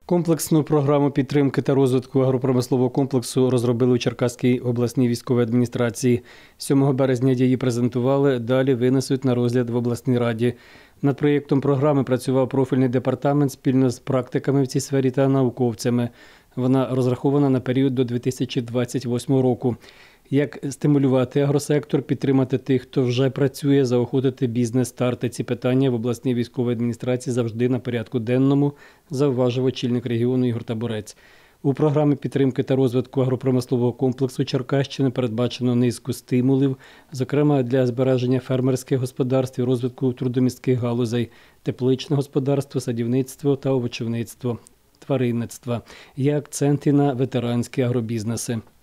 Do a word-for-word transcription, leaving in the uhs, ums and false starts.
Комплексну програму підтримки та розвитку агропромислового комплексу розробили у Черкаській обласній військовій адміністрації. сьомого березня її презентували, далі винесуть на розгляд в обласній раді. Над проєктом програми працював профільний департамент спільно з практиками в цій сфері та науковцями. Вона розрахована на період до дві тисячі двадцять восьмого року. Як стимулювати агросектор, підтримати тих, хто вже працює, заохотити бізнес-старти. Ці питання в обласній військовій адміністрації завжди на порядку денному, зауважив очільник регіону Ігор Табурець. У програмі підтримки та розвитку агропромислового комплексу Черкащини передбачено низку стимулів, зокрема для збереження фермерських господарств і розвитку трудомістких галузей, тепличне господарство, садівництво та овочівництво, тваринництва. Є акценти на ветеранські агробізнеси.